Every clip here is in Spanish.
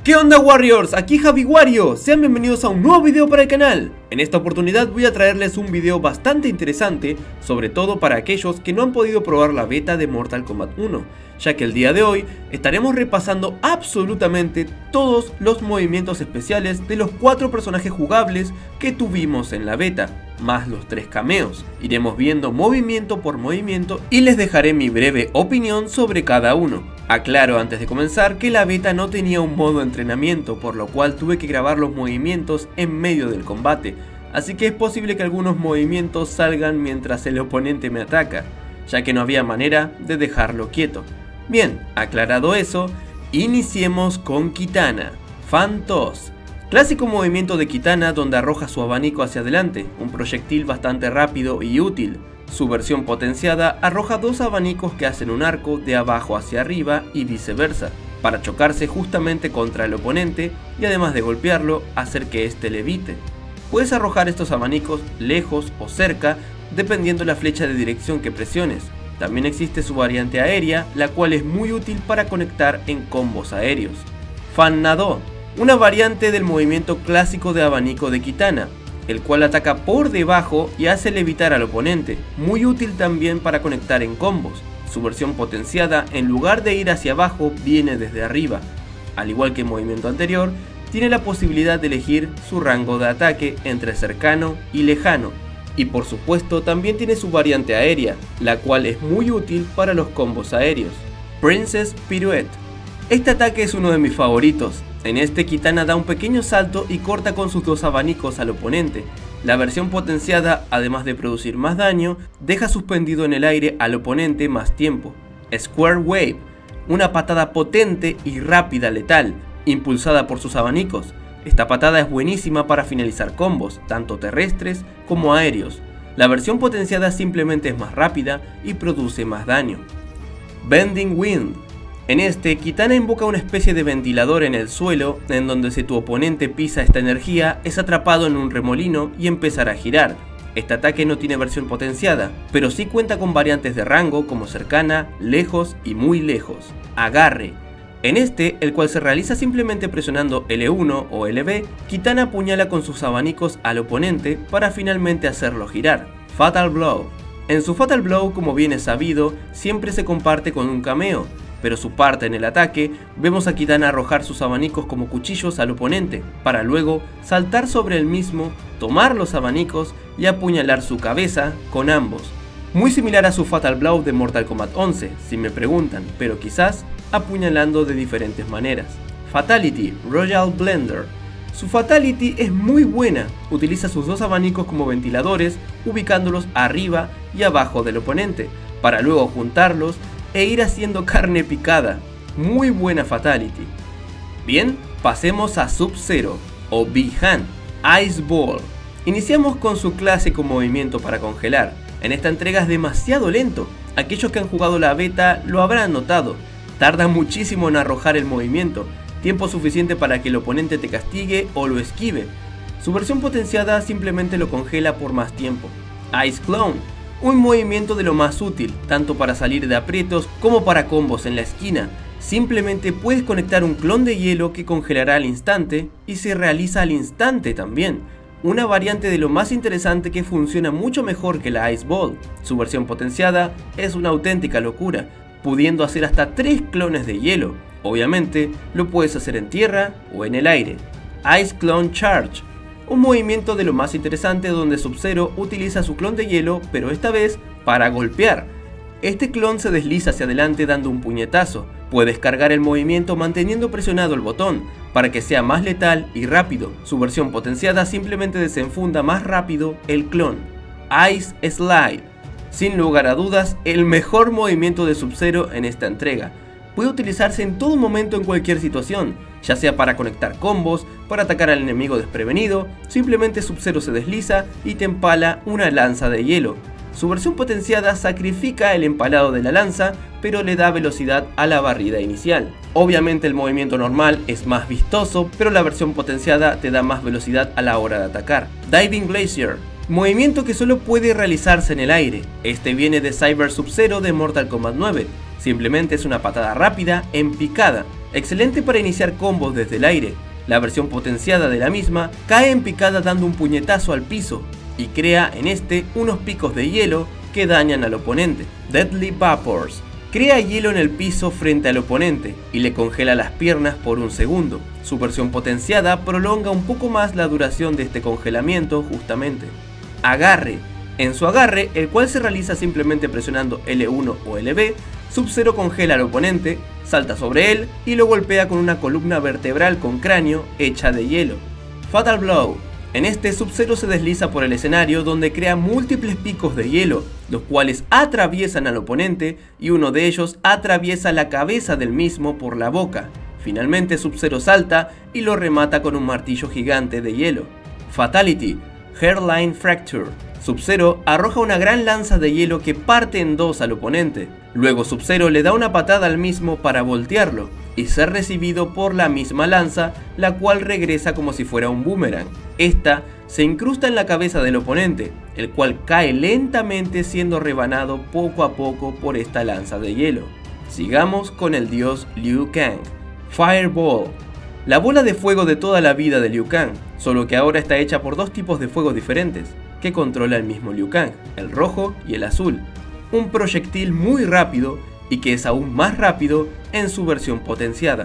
¿Qué onda Warriors? Aquí Javi Wario, sean bienvenidos a un nuevo video para el canal. En esta oportunidad voy a traerles un video bastante interesante, sobre todo para aquellos que no han podido probar la beta de Mortal Kombat 1, ya que el día de hoy estaremos repasando absolutamente todos los movimientos especiales de los 4 personajes jugables que tuvimos en la beta, más los 3 cameos. Iremos viendo movimiento por movimiento y les dejaré mi breve opinión sobre cada uno. Aclaro antes de comenzar que la beta no tenía un modo entrenamiento, por lo cual tuve que grabar los movimientos en medio del combate, así que es posible que algunos movimientos salgan mientras el oponente me ataca, ya que no había manera de dejarlo quieto. Bien, aclarado eso, iniciemos con Kitana, Fan Toss. Clásico movimiento de Kitana donde arroja su abanico hacia adelante, un proyectil bastante rápido y útil. Su versión potenciada arroja 2 abanicos que hacen un arco de abajo hacia arriba y viceversa, para chocarse justamente contra el oponente y además de golpearlo, hacer que éste levite. Puedes arrojar estos abanicos lejos o cerca dependiendo la flecha de dirección que presiones. También existe su variante aérea, la cual es muy útil para conectar en combos aéreos. Fan Nado, una variante del movimiento clásico de abanico de Kitana, el cual ataca por debajo y hace levitar al oponente, muy útil también para conectar en combos. Su versión potenciada, en lugar de ir hacia abajo, viene desde arriba. Al igual que el movimiento anterior, tiene la posibilidad de elegir su rango de ataque entre cercano y lejano. Y por supuesto también tiene su variante aérea, la cual es muy útil para los combos aéreos. Princess Pirouette. Este ataque es uno de mis favoritos. En este Kitana da un pequeño salto y corta con sus 2 abanicos al oponente. La versión potenciada, además de producir más daño, deja suspendido en el aire al oponente más tiempo. Square Wave, una patada potente y rápida letal, impulsada por sus abanicos. Esta patada es buenísima para finalizar combos, tanto terrestres como aéreos. La versión potenciada simplemente es más rápida y produce más daño. Bending Wind. En este, Kitana invoca una especie de ventilador en el suelo, en donde si tu oponente pisa esta energía, es atrapado en un remolino y empezará a girar. Este ataque no tiene versión potenciada, pero sí cuenta con variantes de rango como cercana, lejos y muy lejos. Agarre. En este, el cual se realiza simplemente presionando L1 o LB, Kitana apuñala con sus abanicos al oponente para finalmente hacerlo girar. Fatal Blow. En su Fatal Blow, como bien es sabido, siempre se comparte con un cameo, pero su parte en el ataque, vemos a Kitana arrojar sus abanicos como cuchillos al oponente, para luego saltar sobre el mismo, tomar los abanicos y apuñalar su cabeza con ambos. Muy similar a su Fatal Blow de Mortal Kombat 11, si me preguntan, pero quizás apuñalando de diferentes maneras. Fatality, Royal Blender. Su Fatality es muy buena, utiliza sus 2 abanicos como ventiladores, ubicándolos arriba y abajo del oponente, para luego juntarlos e ir haciendo carne picada. Muy buena Fatality. Bien, pasemos a Sub-Zero o Bi-Han, Ice Ball. Iniciamos con su clásico movimiento para congelar. En esta entrega es demasiado lento, aquellos que han jugado la beta lo habrán notado. Tarda muchísimo en arrojar el movimiento, tiempo suficiente para que el oponente te castigue o lo esquive. Su versión potenciada simplemente lo congela por más tiempo. Ice Clone, un movimiento de lo más útil, tanto para salir de aprietos como para combos en la esquina. Simplemente puedes conectar un clon de hielo que congelará al instante y se realiza al instante también. Una variante de lo más interesante que funciona mucho mejor que la Ice Ball. Su versión potenciada es una auténtica locura, pudiendo hacer hasta 3 clones de hielo. Obviamente lo puedes hacer en tierra o en el aire. Ice Clone Charge. Un movimiento de lo más interesante donde Sub-Zero utiliza su clon de hielo, pero esta vez para golpear. Este clon se desliza hacia adelante dando un puñetazo. Puedes cargar el movimiento manteniendo presionado el botón, para que sea más letal y rápido. Su versión potenciada simplemente desenfunda más rápido el clon. Ice Slide. Sin lugar a dudas, el mejor movimiento de Sub-Zero en esta entrega. Puede utilizarse en todo momento en cualquier situación, ya sea para conectar combos, para atacar al enemigo desprevenido, simplemente Sub-Zero se desliza y te empala una lanza de hielo. Su versión potenciada sacrifica el empalado de la lanza, pero le da velocidad a la barrida inicial. Obviamente el movimiento normal es más vistoso, pero la versión potenciada te da más velocidad a la hora de atacar. Diving Glacier. Movimiento que solo puede realizarse en el aire. Este viene de Cyber Sub-Zero de Mortal Kombat 9. Simplemente es una patada rápida en picada. excelente para iniciar combos desde el aire. La versión potenciada de la misma cae en picada dando un puñetazo al piso y crea en este unos picos de hielo que dañan al oponente. Deadly Vapors crea hielo en el piso frente al oponente y le congela las piernas por un segundo. Su versión potenciada prolonga un poco más la duración de este congelamiento justamente. Agarre. En su agarre, el cual se realiza simplemente presionando L1 o LB, Sub-Zero congela al oponente, salta sobre él y lo golpea con una columna vertebral con cráneo hecha de hielo. Fatal Blow. En este, Sub-Zero se desliza por el escenario donde crea múltiples picos de hielo, los cuales atraviesan al oponente y uno de ellos atraviesa la cabeza del mismo por la boca. Finalmente Sub-Zero salta y lo remata con un martillo gigante de hielo. Fatality. Hairline Fracture. Sub-Zero arroja una gran lanza de hielo que parte en dos al oponente. Luego Sub-Zero le da una patada al mismo para voltearlo y ser recibido por la misma lanza, la cual regresa como si fuera un boomerang. Esta se incrusta en la cabeza del oponente, el cual cae lentamente siendo rebanado poco a poco por esta lanza de hielo. Sigamos con el dios Liu Kang. Fireball. La bola de fuego de toda la vida de Liu Kang, solo que ahora está hecha por dos tipos de fuego diferentes, que controla el mismo Liu Kang, el rojo y el azul. Un proyectil muy rápido y que es aún más rápido en su versión potenciada.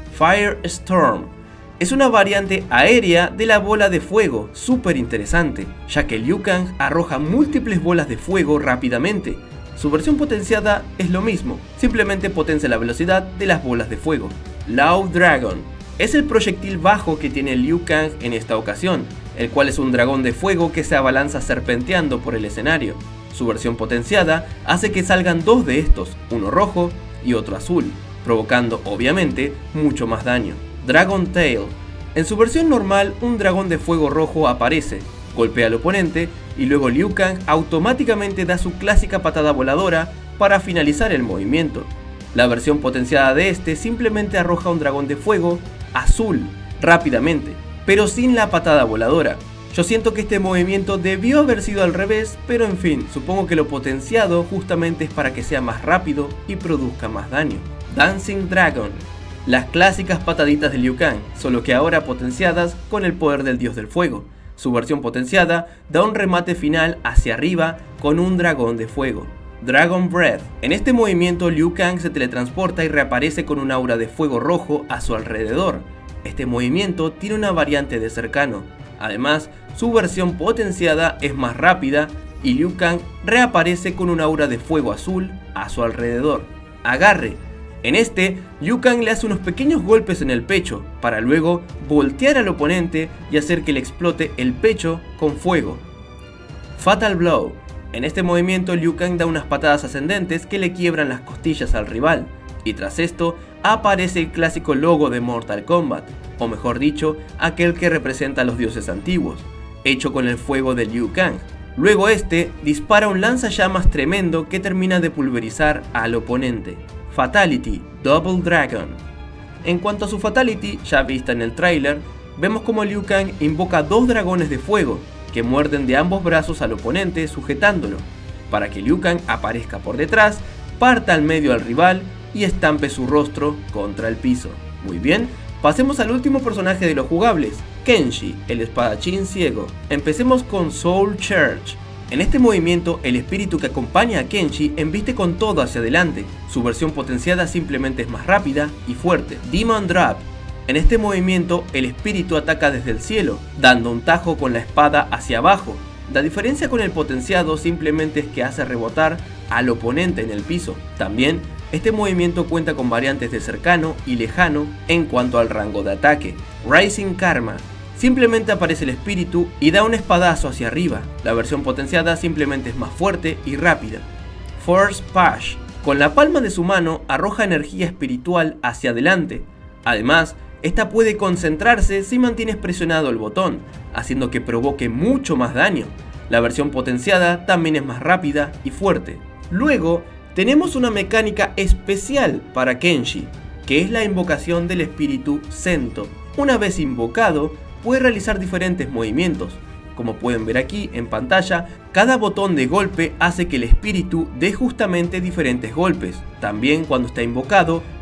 Firestorm es una variante aérea de la bola de fuego, súper interesante, ya que Liu Kang arroja múltiples bolas de fuego rápidamente. Su versión potenciada es lo mismo, simplemente potencia la velocidad de las bolas de fuego. Loud Dragon es el proyectil bajo que tiene Liu Kang en esta ocasión, el cual es un dragón de fuego que se abalanza serpenteando por el escenario. Su versión potenciada hace que salgan dos de estos, uno rojo y otro azul, provocando obviamente mucho más daño. Dragon Tail. En su versión normal, un dragón de fuego rojo aparece, golpea al oponente y luego Liu Kang automáticamente da su clásica patada voladora para finalizar el movimiento. La versión potenciada de este simplemente arroja un dragón de fuego azul rápidamente, pero sin la patada voladora. Yo siento que este movimiento debió haber sido al revés, pero en fin, supongo que lo potenciado justamente es para que sea más rápido y produzca más daño. Dancing Dragon. Las clásicas pataditas de Liu Kang, solo que ahora potenciadas con el poder del dios del fuego. Su versión potenciada da un remate final hacia arriba con un dragón de fuego. Dragon Breath. En este movimiento Liu Kang se teletransporta y reaparece con un aura de fuego rojo a su alrededor. Este movimiento tiene una variante de cercano. Además, su versión potenciada es más rápida y Liu Kang reaparece con un aura de fuego azul a su alrededor. Agarre. En este, Liu Kang le hace unos pequeños golpes en el pecho para luego voltear al oponente y hacer que le explote el pecho con fuego. Fatal Blow. En este movimiento Liu Kang da unas patadas ascendentes que le quiebran las costillas al rival, y tras esto aparece el clásico logo de Mortal Kombat, o mejor dicho, aquel que representa a los dioses antiguos, hecho con el fuego de Liu Kang. Luego este dispara un lanzallamas tremendo que termina de pulverizar al oponente. Fatality, Double Dragon. En cuanto a su Fatality, ya vista en el tráiler, vemos como Liu Kang invoca dos dragones de fuego, que muerden de ambos brazos al oponente sujetándolo, para que Liu Kang aparezca por detrás, parta al medio al rival y estampe su rostro contra el piso. Muy bien, pasemos al último personaje de los jugables, Kenshi, el espadachín ciego. Empecemos con Soul Charge. En este movimiento, el espíritu que acompaña a Kenshi embiste con todo hacia adelante. Su versión potenciada simplemente es más rápida y fuerte. Demon Drop. En este movimiento, el espíritu ataca desde el cielo, dando un tajo con la espada hacia abajo. La diferencia con el potenciado simplemente es que hace rebotar al oponente en el piso. También, este movimiento cuenta con variantes de cercano y lejano en cuanto al rango de ataque. Rising Karma. Simplemente aparece el espíritu y da un espadazo hacia arriba. La versión potenciada simplemente es más fuerte y rápida. Force Push. Con la palma de su mano arroja energía espiritual hacia adelante. Además, esta puede concentrarse si mantienes presionado el botón, haciendo que provoque mucho más daño. La versión potenciada también es más rápida y fuerte. Luego, tenemos una mecánica especial para Kenshi, que es la invocación del espíritu Sento. Una vez invocado, puede realizar diferentes movimientos. Como pueden ver aquí en pantalla, cada botón de golpe hace que el espíritu dé justamente diferentes golpes. También cuando está invocado,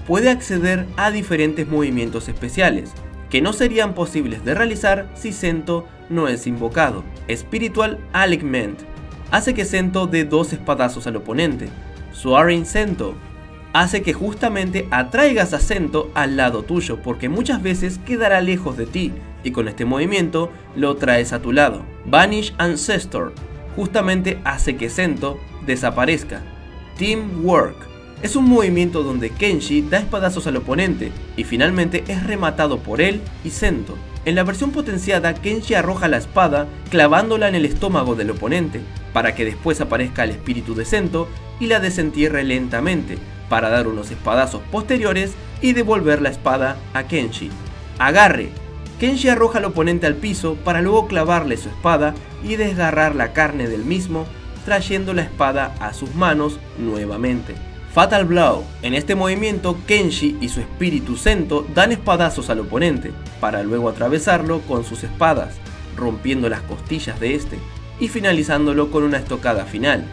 puede acceder a diferentes movimientos especiales, que no serían posibles de realizar si Sento no es invocado. Spiritual Alignment hace que Sento dé 2 espadazos al oponente. Soaring Sento hace que justamente atraigas a Sento al lado tuyo, porque muchas veces quedará lejos de ti, y con este movimiento lo traes a tu lado. Vanish Ancestor justamente hace que Sento desaparezca. Teamwork es un movimiento donde Kenshi da espadazos al oponente y finalmente es rematado por él y Sento. En la versión potenciada, Kenshi arroja la espada clavándola en el estómago del oponente, para que después aparezca el espíritu de Sento y la desentierre lentamente, para dar unos espadazos posteriores y devolver la espada a Kenshi. Agarre. Kenshi arroja al oponente al piso para luego clavarle su espada y desgarrar la carne del mismo, trayendo la espada a sus manos nuevamente. Fatal Blow. En este movimiento, Kenshi y su espíritu Sento dan espadazos al oponente, para luego atravesarlo con sus espadas, rompiendo las costillas de este, y finalizándolo con una estocada final.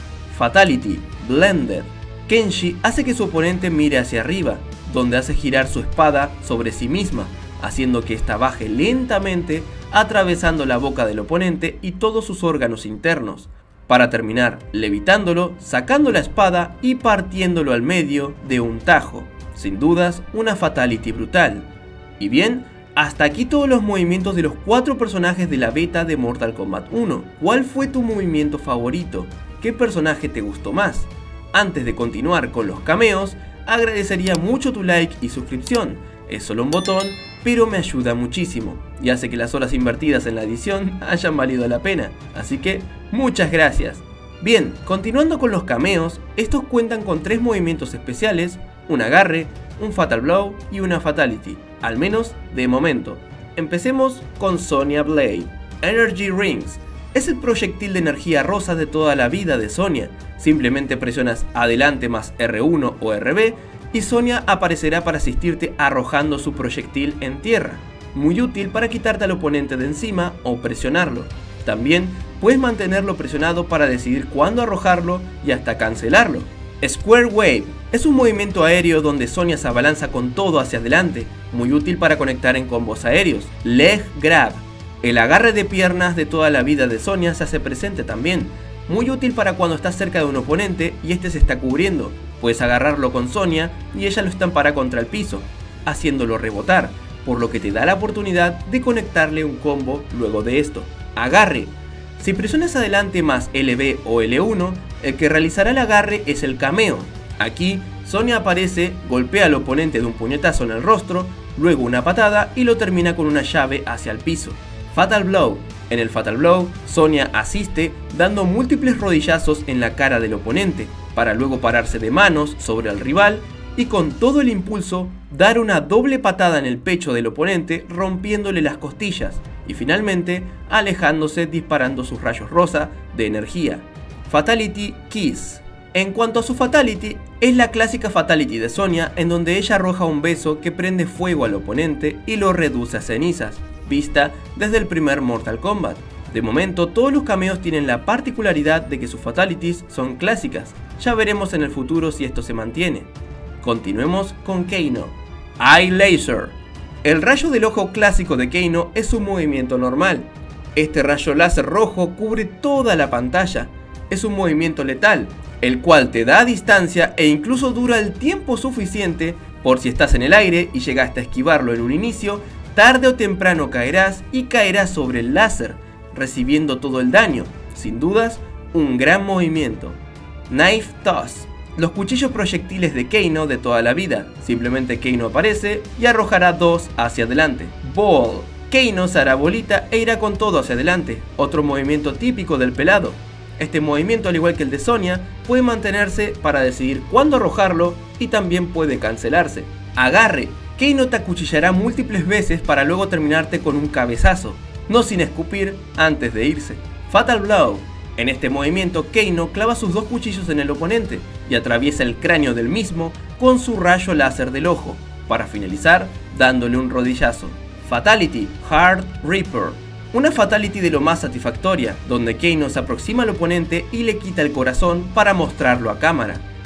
Fatality Blended. Kenshi hace que su oponente mire hacia arriba, donde hace girar su espada sobre sí misma, haciendo que ésta baje lentamente, atravesando la boca del oponente y todos sus órganos internos, para terminar levitándolo, sacando la espada y partiéndolo al medio de un tajo. Sin dudas, una fatality brutal. Y bien, hasta aquí todos los movimientos de los 4 personajes de la beta de Mortal Kombat 1. ¿Cuál fue tu movimiento favorito? ¿Qué personaje te gustó más? Antes de continuar con los cameos, agradecería mucho tu like y suscripción. Es solo un botón, pero me ayuda muchísimo y hace que las horas invertidas en la edición hayan valido la pena, así que muchas gracias. Bien, continuando con los cameos, estos cuentan con 3 movimientos especiales, un agarre, un Fatal Blow y una Fatality, al menos de momento. Empecemos con Sonya Blade. Energy Rings es el proyectil de energía rosa de toda la vida de Sonya. Simplemente presionas adelante más R1 o RB y Sonya aparecerá para asistirte arrojando su proyectil en tierra. Muy útil para quitarte al oponente de encima o presionarlo. También puedes mantenerlo presionado para decidir cuándo arrojarlo y hasta cancelarlo. Square Wave es un movimiento aéreo donde Sonya se abalanza con todo hacia adelante, muy útil para conectar en combos aéreos. Leg Grab, el agarre de piernas de toda la vida de Sonya se hace presente también, muy útil para cuando estás cerca de un oponente y este se está cubriendo. Puedes agarrarlo con Sonya y ella lo estampará contra el piso, haciéndolo rebotar, por lo que te da la oportunidad de conectarle un combo luego de esto. Agarre. Si presionas adelante más LB o L1, el que realizará el agarre es el cameo. Aquí, Sonya aparece, golpea al oponente de un puñetazo en el rostro, luego una patada y lo termina con una llave hacia el piso. Fatal Blow. En el Fatal Blow, Sonya asiste dando múltiples rodillazos en la cara del oponente, para luego pararse de manos sobre el rival y con todo el impulso dar una doble patada en el pecho del oponente rompiéndole las costillas y finalmente alejándose disparando sus rayos rosa de energía. Fatality Kiss. En cuanto a su Fatality, es la clásica Fatality de Sonya en donde ella arroja un beso que prende fuego al oponente y lo reduce a cenizas, vista desde el primer Mortal Kombat. De momento todos los cameos tienen la particularidad de que sus Fatalities son clásicas, ya veremos en el futuro si esto se mantiene. Continuemos con Kano. Eye Laser. El rayo del ojo clásico de Kano es un movimiento normal. Este rayo láser rojo cubre toda la pantalla. Es un movimiento letal, el cual te da a distancia e incluso dura el tiempo suficiente por si estás en el aire y llegaste a esquivarlo en un inicio, tarde o temprano caerás y caerás sobre el láser, recibiendo todo el daño. Sin dudas, un gran movimiento. Knife Toss. Los cuchillos proyectiles de Kano de toda la vida. Simplemente Kano aparece y arrojará 2 hacia adelante. Ball. Kano se hará bolita e irá con todo hacia adelante. Otro movimiento típico del pelado. Este movimiento, al igual que el de Sonya, puede mantenerse para decidir cuándo arrojarlo y también puede cancelarse. Agarre. Kano te acuchillará múltiples veces para luego terminarte con un cabezazo, no sin escupir antes de irse. Fatal Blow. En este movimiento, Kano clava sus 2 cuchillos en el oponente y atraviesa el cráneo del mismo con su rayo láser del ojo, para finalizar dándole un rodillazo. Fatality Heart Reaper. Una fatality de lo más satisfactoria, donde Kano se aproxima al oponente y le quita el corazón para mostrarlo a cámara.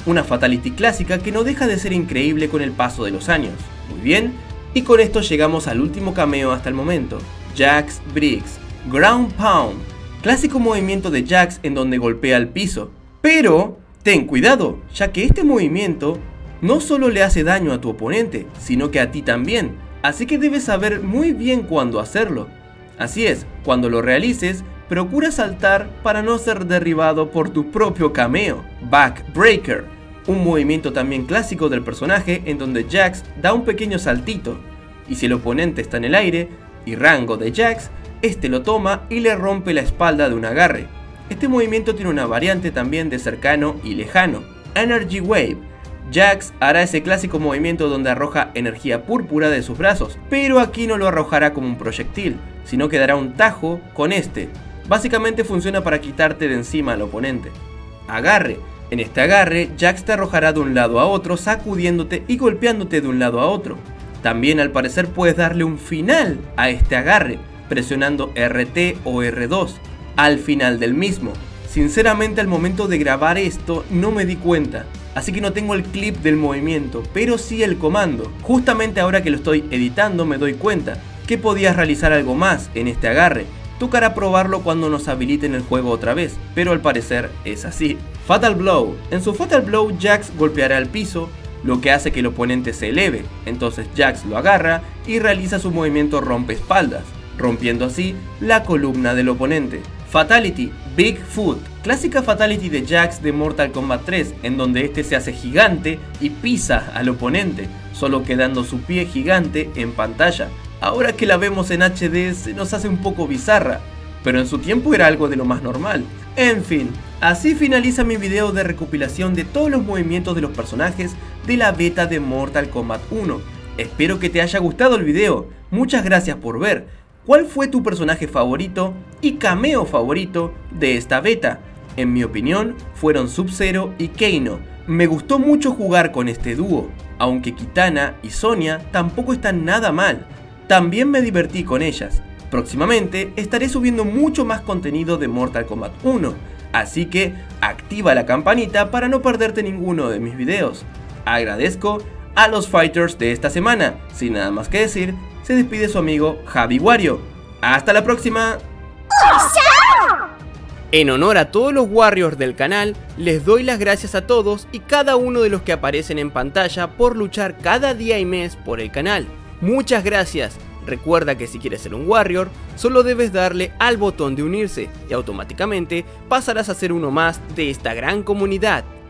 una Fatality clásica que no deja de ser increíble con el paso de los años. Muy bien, y con esto llegamos al último cameo hasta el momento, Jax Briggs, Ground Pound, clásico movimiento de Jax en donde golpea el piso. Pero ten cuidado, ya que este movimiento no solo le hace daño a tu oponente, sino que a ti también, así que debes saber muy bien cuándo hacerlo. Así es, cuando lo realices, procura saltar para no ser derribado por tu propio cameo. Backbreaker, un movimiento también clásico del personaje en donde Jax da un pequeño saltito, y si el oponente está en el aire y rango de Jax, este lo toma y le rompe la espalda de un agarre. Este movimiento tiene una variante también de cercano y lejano, Energy Wave. Jax hará ese clásico movimiento donde arroja energía púrpura de sus brazos, pero aquí no lo arrojará como un proyectil, sino que dará un tajo con este. Básicamente funciona para quitarte de encima al oponente. Agarre. En este agarre, Jax te arrojará de un lado a otro, sacudiéndote y golpeándote de un lado a otro. También al parecer puedes darle un final a este agarre, presionando RT o R2 al final del mismo. Sinceramente al momento de grabar esto no me di cuenta, así que no tengo el clip del movimiento, pero sí el comando. Justamente ahora que lo estoy editando me doy cuenta que podías realizar algo más en este agarre. Tocará probarlo cuando nos habiliten el juego otra vez, pero al parecer es así. Fatal Blow. En su Fatal Blow Jax golpeará al piso, lo que hace que el oponente se eleve, entonces Jax lo agarra y realiza su movimiento rompeespaldas, rompiendo así la columna del oponente. Fatality, Bigfoot, clásica Fatality de Jax de Mortal Kombat 3, en donde este se hace gigante y pisa al oponente, solo quedando su pie gigante en pantalla. Ahora que la vemos en HD se nos hace un poco bizarra, pero en su tiempo era algo de lo más normal. En fin, así finaliza mi video de recopilación de todos los movimientos de los personajes de la beta de Mortal Kombat 1. Espero que te haya gustado el video, muchas gracias por ver. ¿Cuál fue tu personaje favorito y cameo favorito de esta beta? En mi opinión, fueron Sub-Zero y Kano. Me gustó mucho jugar con este dúo, aunque Kitana y Sonya tampoco están nada mal. También me divertí con ellas. Próximamente estaré subiendo mucho más contenido de Mortal Kombat 1, así que activa la campanita para no perderte ninguno de mis videos. Agradezco a los fighters de esta semana. Sin nada más que decir, se despide su amigo Javi Wario. ¡Hasta la próxima! En honor a todos los Warriors del canal, les doy las gracias a todos y cada uno de los que aparecen en pantalla por luchar cada día y mes por el canal. Muchas gracias. Recuerda que si quieres ser un Warrior, solo debes darle al botón de unirse y automáticamente pasarás a ser uno más de esta gran comunidad.